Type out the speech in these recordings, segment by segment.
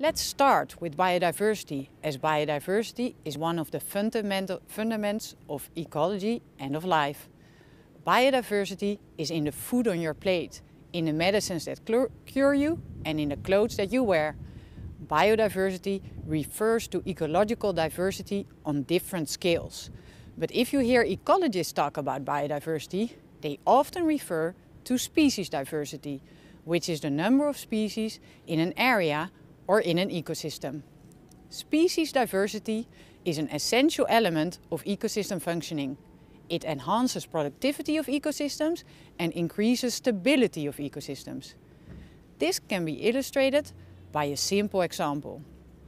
Let's start with biodiversity, as biodiversity is one of the fundaments of ecology and of life. Biodiversity is in the food on your plate, in the medicines that cure you and in the clothes that you wear. Biodiversity refers to ecological diversity on different scales. But if you hear ecologists talk about biodiversity, they often refer to species diversity, which is the number of species in an area or in an ecosystem. Species diversity is an essential element of ecosystem functioning. It enhances productivity of ecosystems and increases stability of ecosystems. This can be illustrated by a simple example.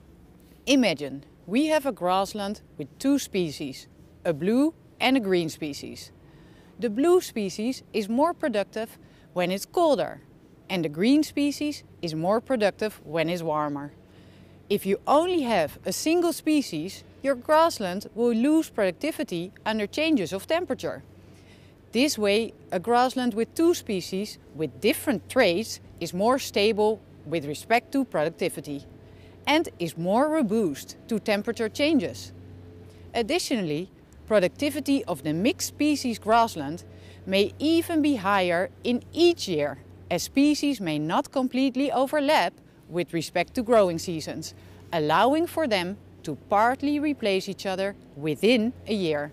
Imagine we have a grassland with two species, a blue and a green species. The blue species is more productive when it's colder, and the green species is more productive when it's warmer. If you only have a single species, your grassland will lose productivity under changes of temperature. This way, a grassland with two species with different traits is more stable with respect to productivity and is more robust to temperature changes. Additionally, productivity of the mixed species grassland may even be higher in each year, as species may not completely overlap with respect to growing seasons, allowing for them to partly replace each other within a year.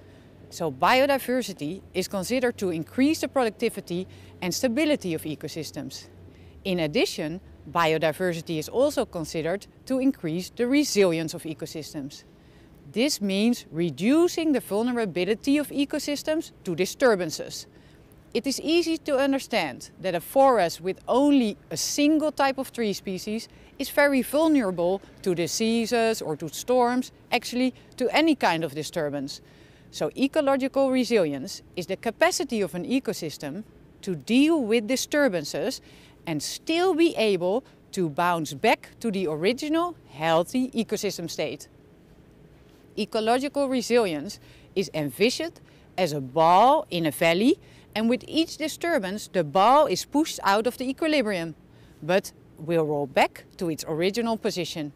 So biodiversity is considered to increase the productivity and stability of ecosystems. In addition, biodiversity is also considered to increase the resilience of ecosystems. This means reducing the vulnerability of ecosystems to disturbances. It is easy to understand that a forest with only a single type of tree species is very vulnerable to diseases or to storms, actually to any kind of disturbance. So ecological resilience is the capacity of an ecosystem to deal with disturbances and still be able to bounce back to the original healthy ecosystem state. Ecological resilience is envisioned as a ball in a valley, and with each disturbance the ball is pushed out of the equilibrium, but will roll back to its original position.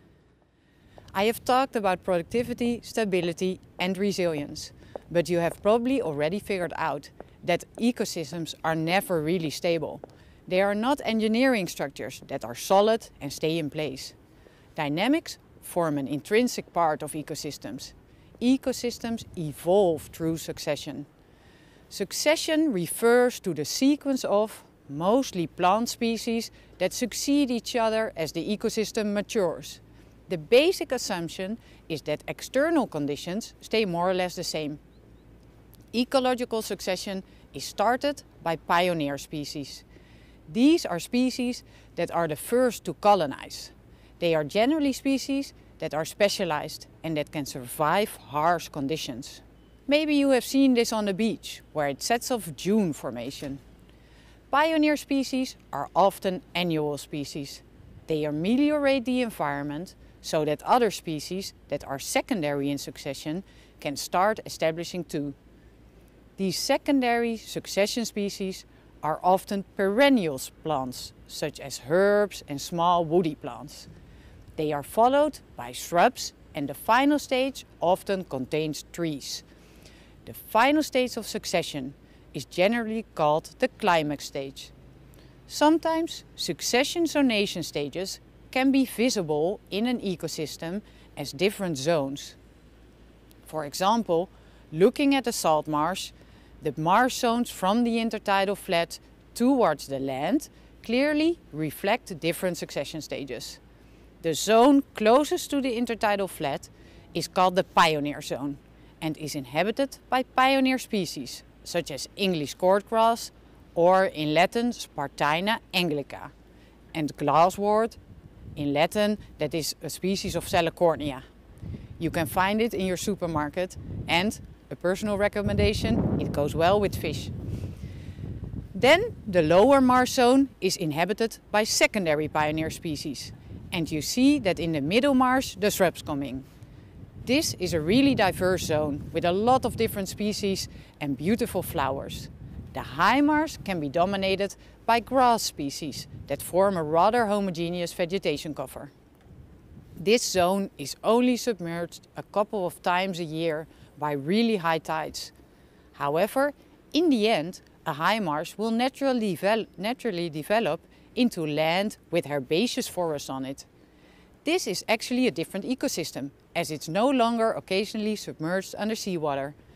I have talked about productivity, stability and resilience, but you have probably already figured out that ecosystems are never really stable. They are not engineering structures that are solid and stay in place. Dynamics form an intrinsic part of ecosystems. Ecosystems evolve through succession. Succession refers to the sequence of, mostly plant species, that succeed each other as the ecosystem matures. The basic assumption is that external conditions stay more or less the same. Ecological succession is started by pioneer species. These are species that are the first to colonize. They are generally species that are specialized and that can survive harsh conditions. Maybe you have seen this on the beach, where it sets off dune formation. Pioneer species are often annual species. They ameliorate the environment so that other species that are secondary in succession can start establishing too. These secondary succession species are often perennial plants, such as herbs and small woody plants. They are followed by shrubs, and the final stage often contains trees. The final stage of succession is generally called the climax stage. Sometimes succession zonation stages can be visible in an ecosystem as different zones. For example, looking at a salt marsh, the marsh zones from the intertidal flat towards the land clearly reflect different succession stages. The zone closest to the intertidal flat is called the pioneer zone and is inhabited by pioneer species such as English cordgrass or in Latin Spartina anglica, and glasswort in Latin, that is a species of Salicornia. You can find it in your supermarket, and a personal recommendation, it goes well with fish. Then the lower marsh zone is inhabited by secondary pioneer species, and you see that in the middle marsh the shrubs come in. This is a really diverse zone with a lot of different species and beautiful flowers. The high marsh can be dominated by grass species that form a rather homogeneous vegetation cover. This zone is only submerged a couple of times a year by really high tides. However, in the end, a high marsh will naturally develop into land with herbaceous forest on it. This is actually a different ecosystem, as it's no longer occasionally submerged under seawater,